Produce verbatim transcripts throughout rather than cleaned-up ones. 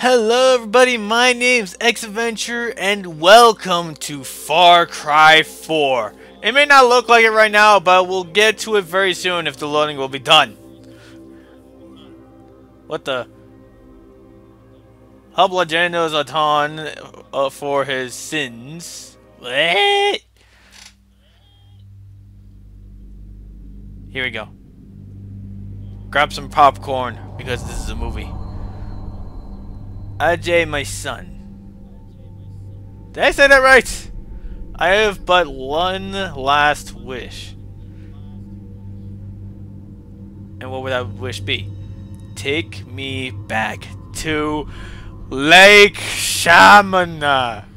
Hello everybody, my name's X-Adventure and welcome to Far Cry four. It may not look like it right now, but we'll get to it very soon if the loading will be done. What the? Hub Legendo's a ton uh, for his sins. What? Here we go. Grab some popcorn because this is a movie. Ajay, my son. Did I say that right? I have but one last wish. And what would that wish be? Take me back to Lake Shamana.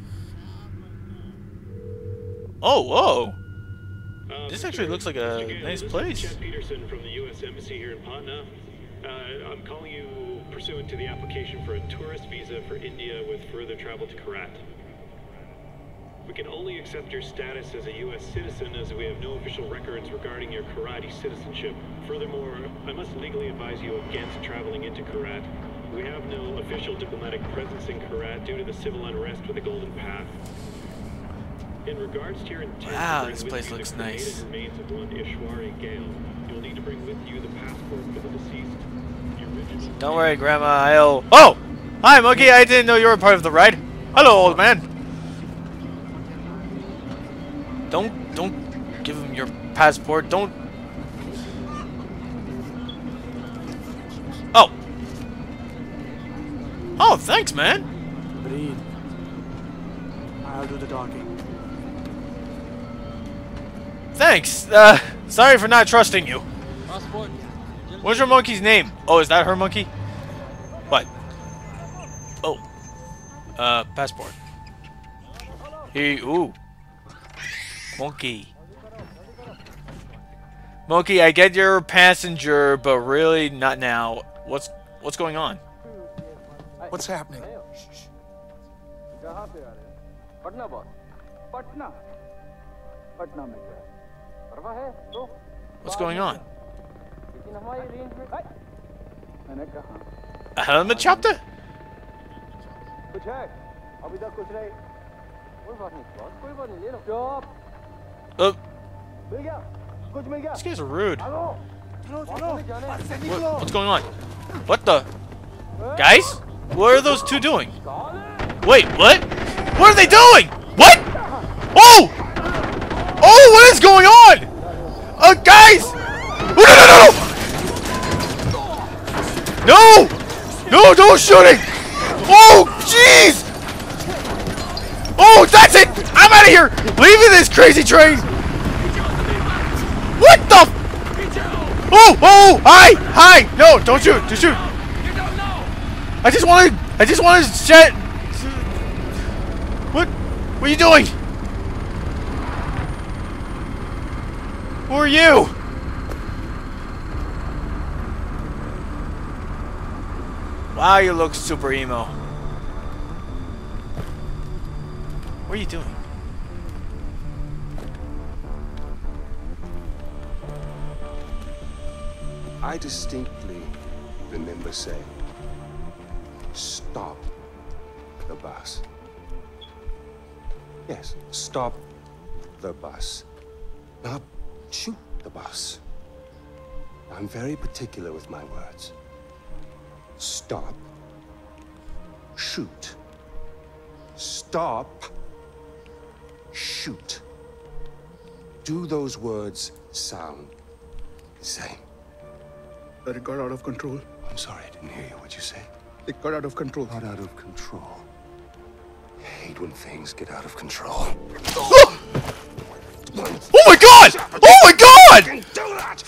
Oh, whoa. Um, This actually looks like a again, nice this place. is Jeff Peterson from the U S Embassy here in Patna. Uh, I'm calling you pursuant to the application for a tourist visa for India with further travel to Karat. We can only accept your status as a U S citizen as we have no official records regarding your Karate citizenship. Furthermore, I must legally advise you against traveling into Karat. We have no official diplomatic presence in Karat due to the civil unrest with the Golden Path. In regards to your intent Wow, to bring this with place you the looks cremated nice. remains of one Ishwari Gale, you'll need to bring with you the passport for the deceased. The original Don't worry, Grandma, I'll... Oh! Hi, Monkey, I didn't know you were part of the ride. Hello, old man. Don't, don't give him your passport. Don't... Oh! Oh, thanks, man. Breathe. I'll do the talking. Thanks. Uh, sorry for not trusting you. What's your monkey's name? Oh, is that her monkey? What? Oh. Uh, passport. He, ooh. Monkey. Monkey, I get you're a passenger, but really not now. What's, what's going on? What's happening? Patna boss Patna Patna में क्या परवाह है तो What's going on? लेकिन हमारी range में मैंने कहा A helmet chopper? कुछ है अभी तक कुछ नहीं कोई बात नहीं बॉस कोई बात नहीं ले लो चुप Uh, मिल गया कुछ मिल गया these guys are rude. Hello चलो चलो What, what's going on? What the? Guys? What are those two doing? Wait, what? What are they doing? What? Oh! Oh, what is going on? Uh, guys! Oh, no, no, no! No! No, don't shooting! Oh, jeez! Oh, that's it! I'm out of here! Leaving this crazy train! What the? Oh, oh, hi, hi! No, don't shoot, don't shoot! I just wanted, I just wanted to chat. What? What are you doing? Who are you? Wow, you look super emo. What are you doing? I distinctly remember saying, stop the bus. Yes, stop the bus. Not shoot the bus. I'm very particular with my words. Stop. Shoot. Stop. Shoot. Do those words sound the same? But it got out of control. I'm sorry, I didn't hear you. What'd you say? It got out of control. Not out of control. I hate when things get out of control. Oh! Oh my god! Oh my god! Do that!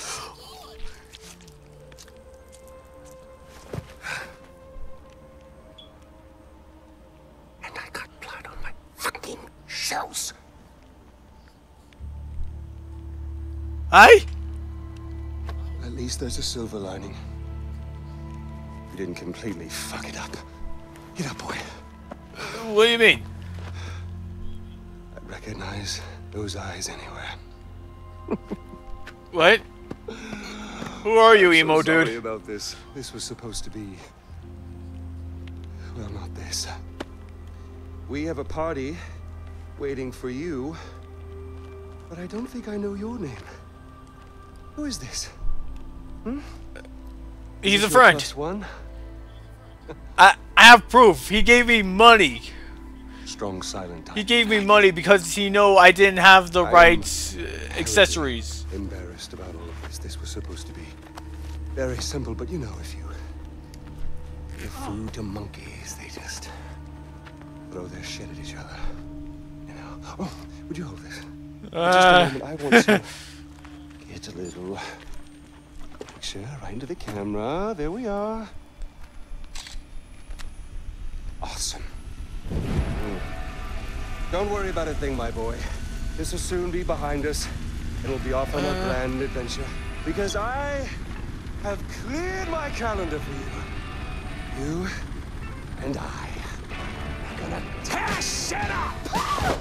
And I got blood on my fucking shoes. Hi? At least there's a silver lining. You didn't completely fuck it up. Get up, boy. What do you mean? I recognize those eyes anywhere. What? Who are you, I'm emo so sorry dude? about this. This was supposed to be... Well, not this. We have a party waiting for you, but I don't think I know your name. Who is this? Hmm? He's Is a this your friend. plus one? I, I have proof. He gave me money. Strong, silent type. He gave me money because he know I didn't have the I right am uh, accessories. Embarrassed about all of this. This was supposed to be very simple, but you know, if you give food to monkeys, they just throw their shit at each other. You know. Oh, would you hold this? Uh, Just a moment. I want to get a little picture right into the camera. There we are. Awesome. Mm. Don't worry about a thing, my boy. This will soon be behind us, and we'll be off on Uh. a grand adventure. Because I have cleared my calendar for you. You and I are gonna tear shit up!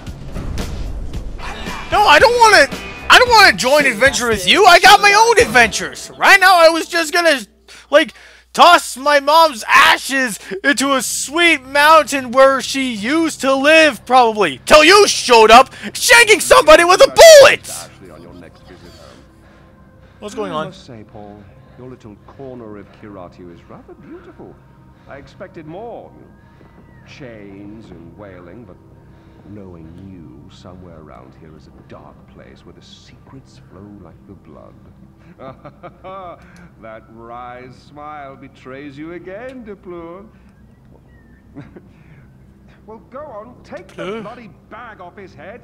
no, I don't want to. I don't want to join adventure with you. I got my own adventures. Right now, I was just gonna like toss my mom's ashes into a sweet mountain where she used to live, probably. Till you showed up, shanking somebody with a bullet. On your next visit home. What's going I on? must say, Paul, your little corner of Kiratu is rather beautiful. I expected more. You know, chains and wailing, but knowing you, somewhere around here is a dark place where the secrets flow like the blood. That wry smile betrays you again, Deplour. Well, go on, take the bloody bag off his head.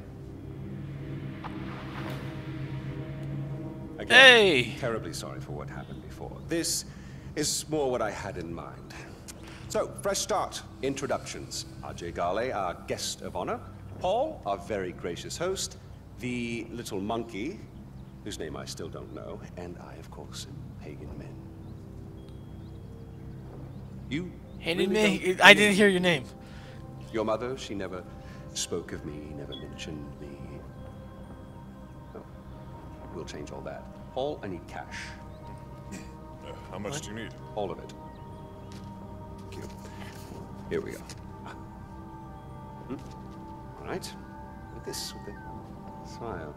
Again, Hey! terribly sorry for what happened before. This is more what I had in mind. So, fresh start. Introductions. Ajay Gale, our guest of honor. Paul, our very gracious host. The little monkey, whose name I still don't know. And I, of course, am Pagan Min. You Hated really me? don't I didn't hear your name. Your mother, she never spoke of me, never mentioned me. Oh, we'll change all that. Paul, I need cash. Uh, how much do you need? All of it. Thank you. Here we go. Hmm? All right. With this, with the smile.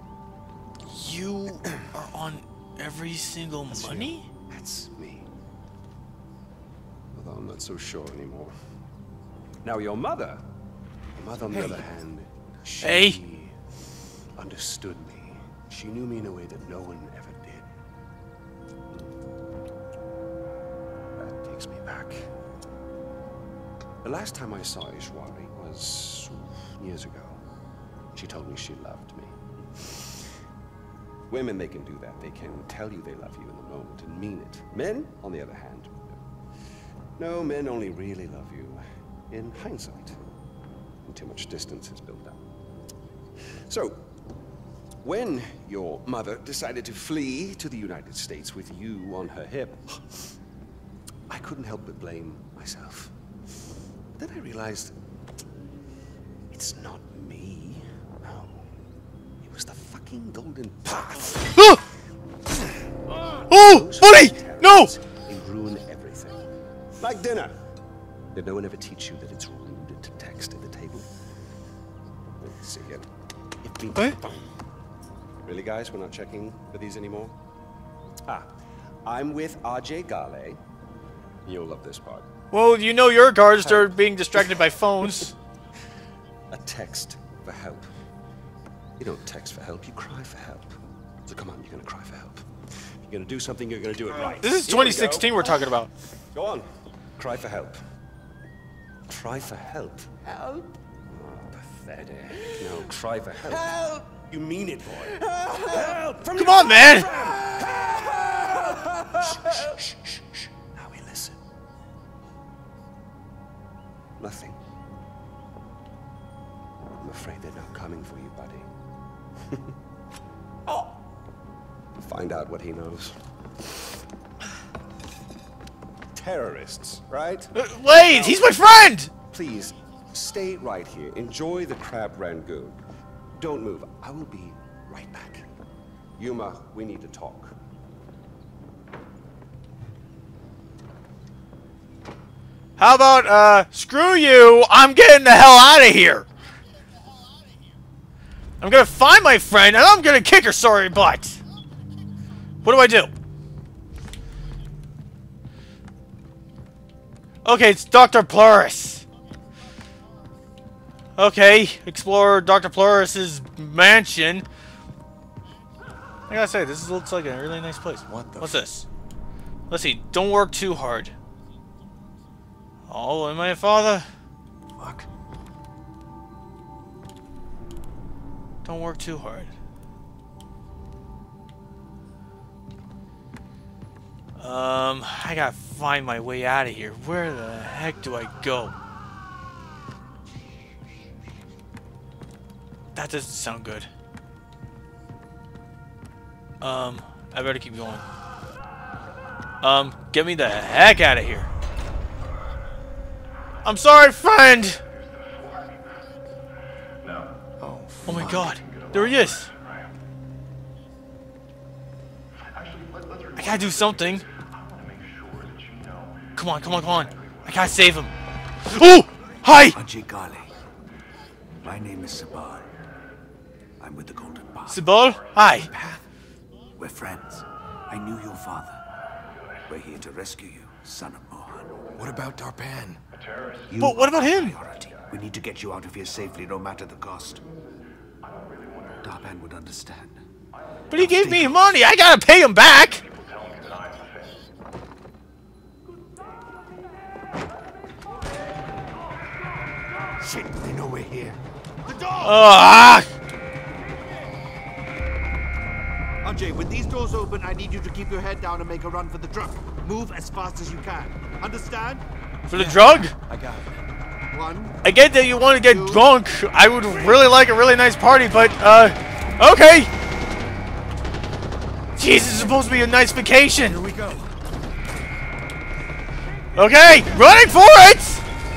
You are on every single That's money? you. That's me. Although I'm not so sure anymore. Now, your mother, your mother, on the Hey. other hand, she Hey. understood me. She knew me in a way that no one ever did. That takes me back. The last time I saw Ishwari was years ago. She told me she loved me. Women, they can do that. They can tell you they love you in the moment and mean it. Men, on the other hand, no, men only really love you in hindsight, and too much distance is built up. So, when your mother decided to flee to the United States with you on her hip, I couldn't help but blame myself. Then I realized it's not me. No, it was the fucking golden path. Ah! Oh, Those buddy! No! They ruin everything. Like dinner. Did no one ever teach you that it's rude to text at the table? Let's see here. It means What? phone. Really, guys? We're not checking for these anymore? Ah, I'm with Ajay Gale. You'll love this part. Well, you know your guards are being distracted by phones. A text for help. You don't text for help, you cry for help. So come on, you're gonna cry for help. If you're gonna do something, you're gonna do it right. This is Here we twenty sixteen go. we're talking about. Go on. Cry for help. Cry for help. Help? Oh, pathetic. No, cry for help. Help! You mean it, boy. Help! Help! From Come your on, man! Help! Shh, shh, shh, shh, shh. Now we listen. Nothing. I'm afraid they're not coming for you, buddy. Oh! Find out what he knows. Terrorists, right? Uh, wait, he's my friend! Please, stay right here. Enjoy the crab rangoon. Don't move. I will be right back. Yuma, we need to talk. How about, uh, screw you, I'm getting the hell out of here. I'm gonna find my friend, and I'm gonna kick her sorry butt. What do I do? Okay, it's Doctor Plurus. Okay, explore Doctor Plurus's mansion. I gotta say, this looks like a really nice place. What the What's this? Let's see, don't work too hard. Oh, am I a father? fuck? Don't work too hard. Um, I gotta find my way out of here. Where the heck do I go? That doesn't sound good. Um, I better keep going. Um, get me the heck out of here. I'm sorry, friend! Oh, Oh my god, there he is! I gotta do something. Come on, come on, come on. I gotta save him. Oh! Hi! Ajay Kale. My name is Sabal. I'm with the Golden Path. Sibol? Hi. We're friends. I knew your father. We're here to rescue you, son of Mohan. what about Darpan? You But what about are him? priority. We need to get you out of here safely, no matter the cost. Darpan would understand. But he gave me money. I gotta pay him back. Shit, they know we're here. Ah! Ajay, when these doors open, I need you to keep your head down and make a run for the truck. Move as fast as you can. Understand? For the drug? I got it. One. I get that you want to get drunk. I would really like a really nice party, but, uh, okay. Jeez, this is supposed to be a nice vacation. Here we go. Okay, running for it!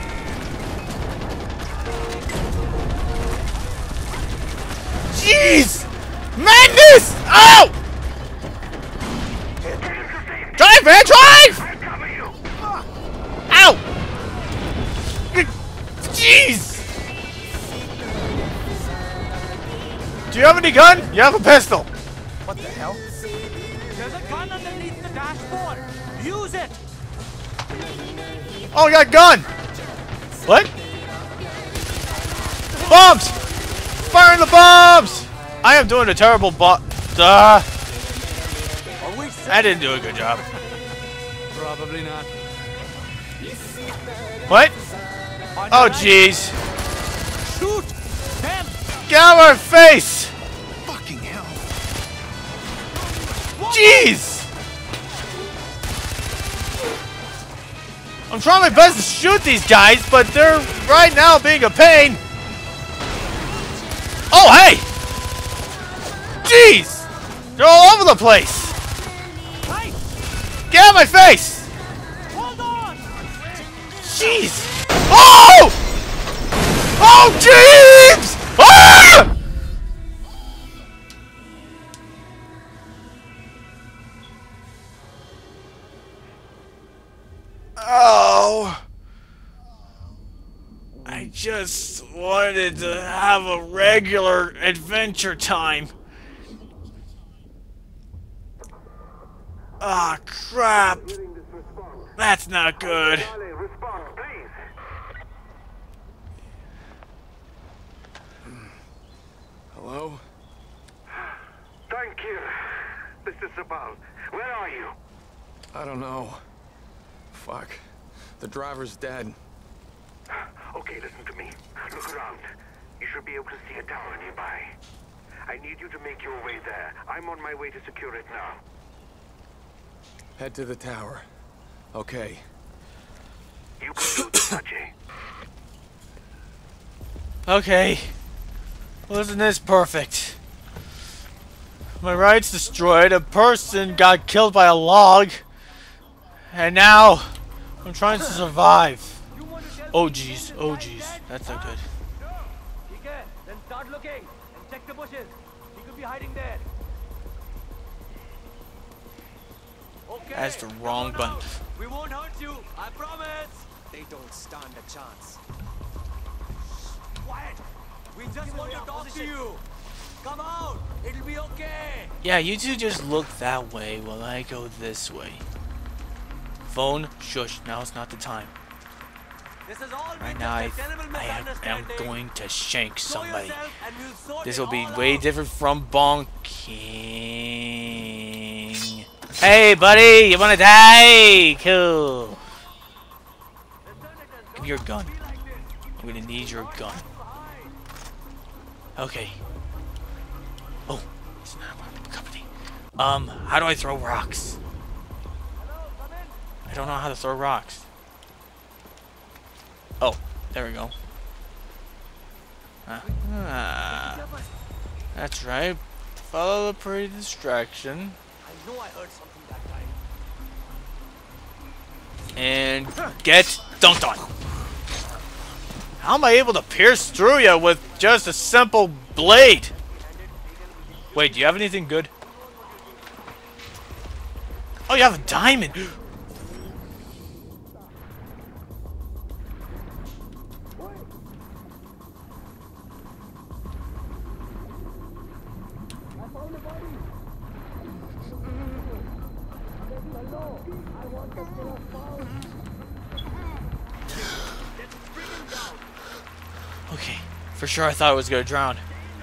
Jeez! Madness! Ow! Drive, man, drive! Ow! Jeez! Do you have any gun? You have a pistol. What the hell? There's a gun underneath the dashboard. Use it. Oh, I got a gun! What? Bombs! Firing the bombs! I am doing a terrible bo- uh, I didn't do a good job. Probably not. What? Oh, jeez. Shoot them. Get out of our face! Fucking hell. Jeez! I'm trying my best to shoot these guys, but they're right now being a pain. Oh, hey! Jeez! They're all over the place! Hey, Get out of my face! hold on. Jeez! Oh! Oh, jeez! Ah! Oh! I just wanted to have a regular adventure time. Ah, crap. That's not good. Hello? Thank you. This is Sabal. Where are you? I don't know. Fuck. The driver's dead. Okay, listen to me. Look around. You should be able to see a tower nearby. I need you to make your way there. I'm on my way to secure it now. Head to the tower. Okay. You can do this, Ajay. Okay. Well, isn't this perfect? My ride's destroyed, a person got killed by a log, and now I'm trying to survive. Oh jeez, oh jeez, that's not good. Okay, then start looking and check the bushes. He could be hiding there. Okay. That's the wrong button. We won't hurt you, I promise. They don't stand a chance. Quiet! We just want to talk to you! Come out! It'll be okay! Yeah, you two just look that way while I go this way. Phone, shush, now's not the time. This is all Right now, I, I am, am going to shank somebody. This will be way different from bonking. Hey, buddy, you wanna die? Cool. Give me your gun. I'm gonna need your gun. Okay. Oh, it's not my company. Um, how do I throw rocks? I don't know how to throw rocks. Oh, there we go. Ah, that's right. Follow the pre-distraction. I know I heard something that time. And get dunked on. How am I able to pierce through you with just a simple blade? Wait, do you have anything good? Oh, you have a diamond. Okay, for sure I thought I was gonna drown.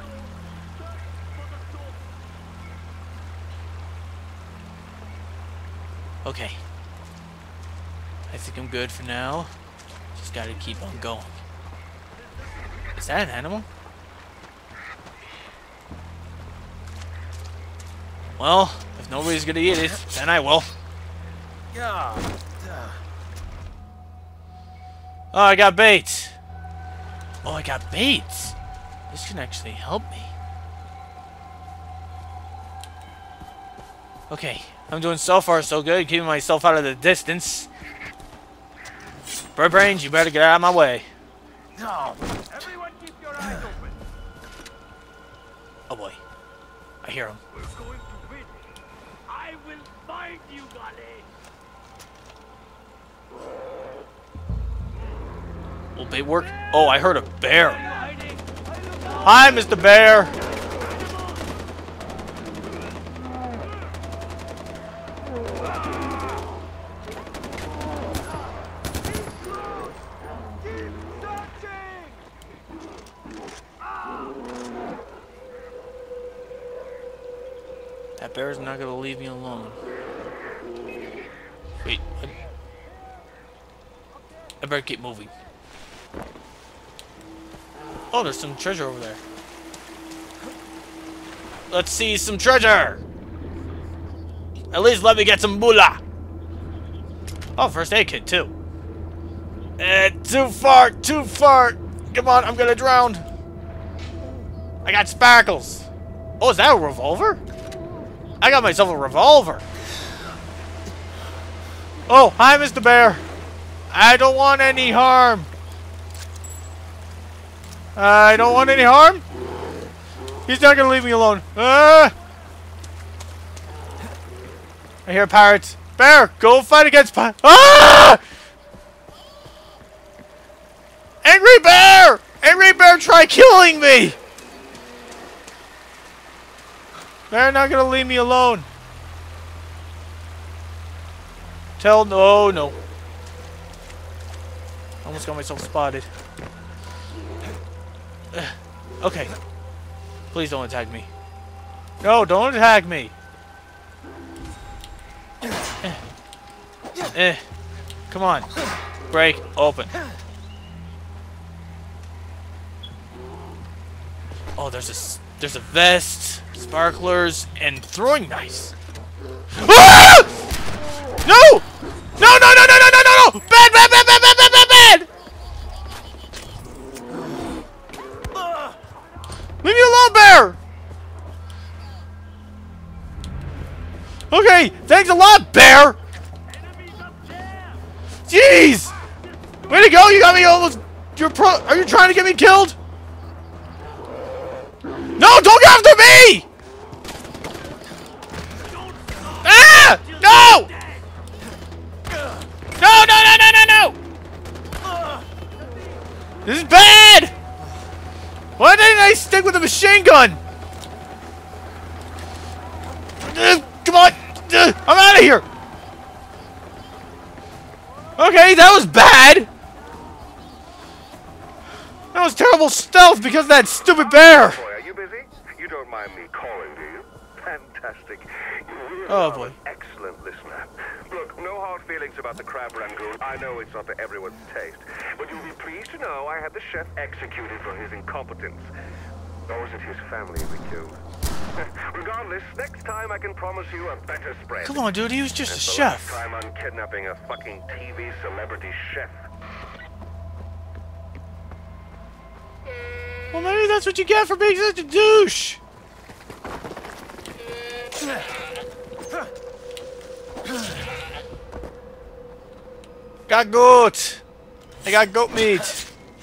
Okay. I think I'm good for now. Just gotta keep on going. Is that an animal? Well, if nobody's gonna eat it, then I will. Oh, I got bait. Oh, I got bait. This can actually help me. Okay, I'm doing so far so good, keeping myself out of the distance. Bird brains, you better get out of my way. No. Everyone keep your eyes open. Oh boy. I hear him. We're going to win. I will find you, Gale. Will bait work? Oh, I heard a bear. Hi, Mister Bear. That bear's not gonna leave me alone. Wait, what? I better keep moving. Oh, there's some treasure over there. Let's see some treasure! At least let me get some moolah! Oh, first aid kit, too. Eh, too far, too far! Come on, I'm gonna drown! I got sparkles! Oh, is that a revolver? I got myself a revolver! Oh, hi, Mister Bear! I don't want any harm! I don't want any harm? He's not gonna leave me alone. Ah! I hear pirates. Bear, go fight against pirates. Ah! Angry Bear! Angry Bear, try killing me! They're not gonna leave me alone. Tell no, no. Almost got myself spotted. Okay. Please don't attack me. No, don't attack me. Eh. Eh. Come on. Break open. Oh, there's a there's a vest, sparklers, and throwing knives. Ah! No! No! No! No! No! No! No! No! No! Bad! Bad! Bad! Bad! Bad! Bad! Bad! Bad! Leave me alone, Bear! Okay, thanks a lot, Bear! Jeez! Way to go, you got me almost... You're pro... Are you trying to get me killed? No, don't go after me! Ah! No! No, no, no, no, no, no! This is bad! Why didn't I stick with the machine gun? Uh, come on! Uh, I'm out of here! Okay, that was bad! That was terrible stealth because of that stupid bear! Boy, are you busy? You don't mind me calling, do you? Fantastic. You really Oh are boy. an excellent listener. Look, no hard feelings about the crab rangoon. I know it's not to everyone's taste. But you'll be pleased to know I had the chef executed for his incompetence. Or was it his family we killed? Regardless, next time I can promise you a better spread. Come on, dude, he was just It's a the chef. last time I'm kidnapping a fucking T V celebrity chef. Well, maybe that's what you get for being such a douche. Got goat. I got goat meat.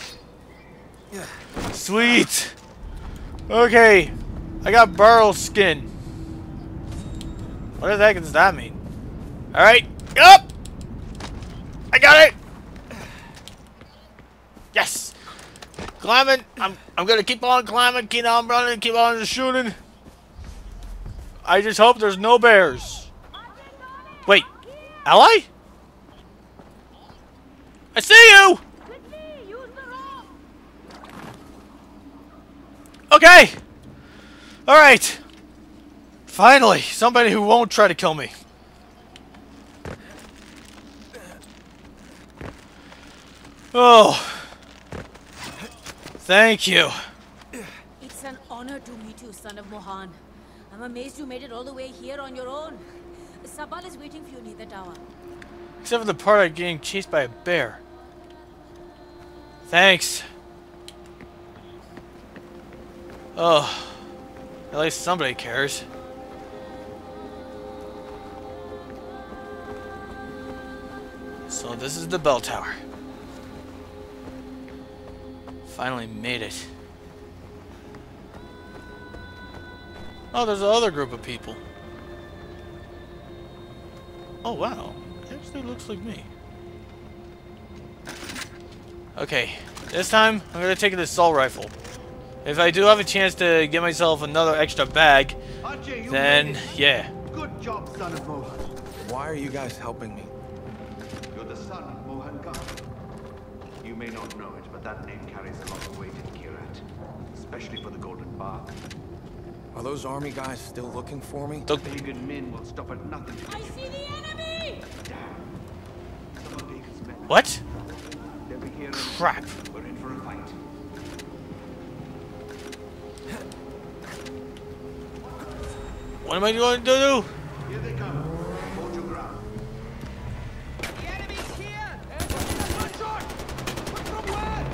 Sweet. Okay. I got burl skin. What the heck does that mean? Alright. Up! I got it! Yes! Climbing. I'm I'm gonna keep on climbing, keep on running, keep on shooting. I just hope there's no bears. Wait. Ally? I see you! Okay! Alright. Finally, somebody who won't try to kill me. Oh. Thank you. It's an honor to meet you, son of Mohan. I'm amazed you made it all the way here on your own. Sabal is waiting for you near the tower. Except for the part of getting chased by a bear. Thanks. Oh. At least somebody cares. So this is the bell tower. Finally made it. Oh, there's another group of people. Oh, wow. Actually looks like me. Okay. This time, I'm going to take the assault rifle. If I do have a chance to get myself another extra bag, then, yeah. Good job, son of Mohan. Why are you guys helping me? You're the son of Mohan Khan. You may not know it, but that name carries a lot of weight in Kirat. Especially for the Golden Bath. Are those army guys still looking for me? The pagan men will stop at nothing to I see the enemy! Some of Pagan's men. What? They'll be here. Crap. We're in for a fight. What am I going to do? Here they come. Hold your ground. The enemy's here! One shot! From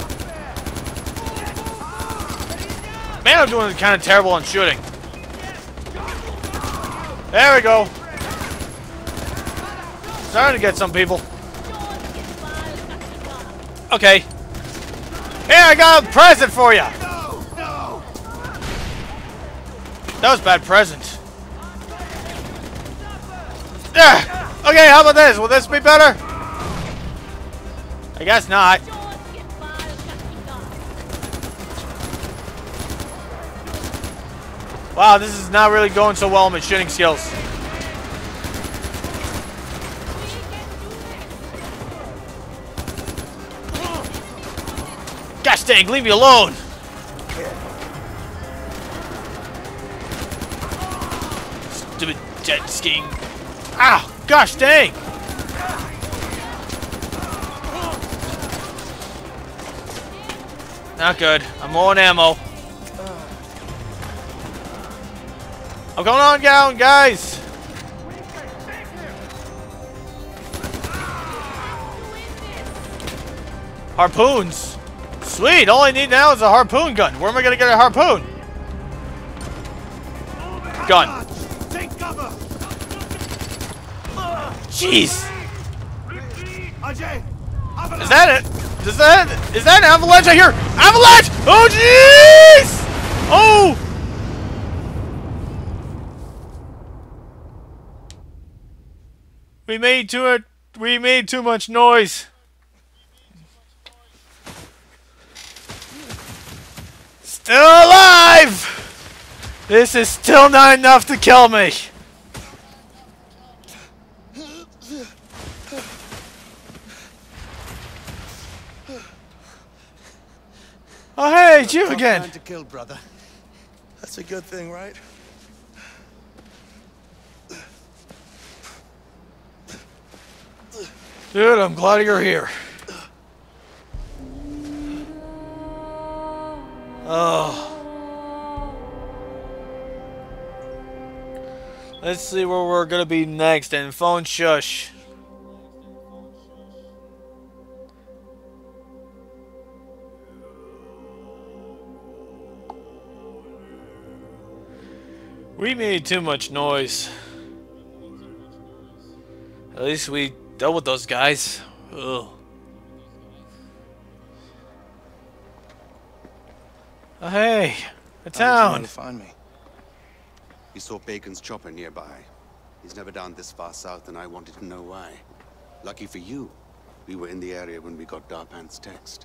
where? Man, I'm doing kind of terrible on shooting. There we go. Starting to get some people. Okay. Here, I got a present for you. No! No! That was a bad present. There. Okay, how about this? Will this be better? I guess not. Wow, this is not really going so well in my shooting skills. Gosh dang, leave me alone! Stupid jet skiing. Ow! Gosh dang! Not good. I'm low on ammo. I'm going on down, guys! Harpoons! Sweet! All I need now is a harpoon gun. Where am I gonna get a harpoon? Gun. Take cover! Jeez! Ajay! Is that it? Is that is that an avalanche I hear? Avalanche! Oh jeez! Oh! We made too much. We made too much noise. Still alive! This is still not enough to kill me! Oh hey, it's you again! To kill, brother. That's a good thing, right? Dude, I'm glad you're here. Oh. Let's see where we're gonna be next and phone shush. We made too much noise. At least we dealt with those guys. Ugh. Oh, hey, a town. How did you find me? He saw Bacon's chopper nearby. He's never down this far south, and I wanted to know why. Lucky for you, we were in the area when we got Darpan's text.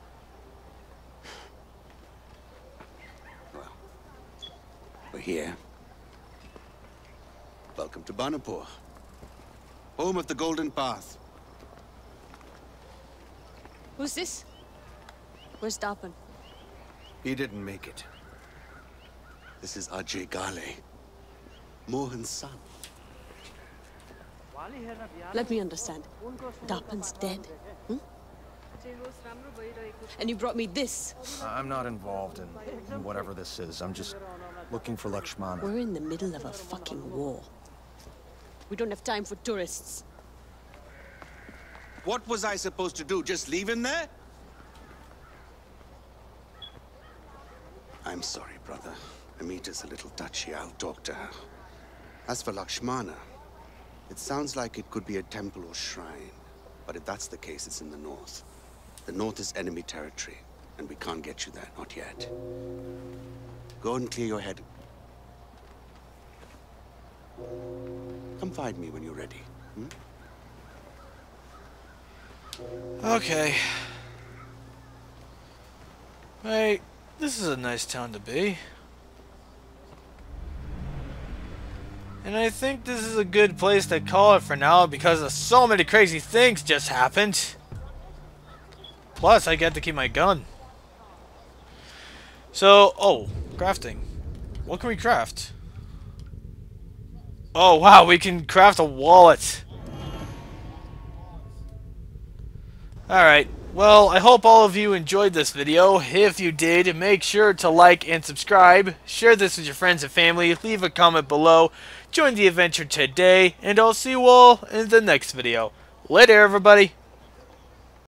Well, we're here. Welcome to Banapur, home of the Golden Path. Who's this? Where's Darpan? He didn't make it. This is Ajay Gale, Mohan's son. Let me understand. Darpan's dead? Hmm? And you brought me this? I'm not involved in, in whatever this is. I'm just looking for Lakshmana. We're in the middle of a fucking war. We don't have time for tourists. What was I supposed to do? Just leave him there? I'm sorry, brother. Amita's a little touchy. I'll talk to her. As for Lakshmana, it sounds like it could be a temple or shrine. But if that's the case, it's in the north. The north is enemy territory, and we can't get you there, not yet. Go and clear your head. Come find me when you're ready. Hmm? Okay. Hey, this is a nice town to be. And I think this is a good place to call it for now because of so many crazy things just happened. Plus, I get to keep my gun. So, oh, crafting. What can we craft? Oh, wow, we can craft a wallet. Alright, well, I hope all of you enjoyed this video. If you did, make sure to like and subscribe. Share this with your friends and family. Leave a comment below. Join the adventure today, and I'll see you all in the next video. Later, everybody.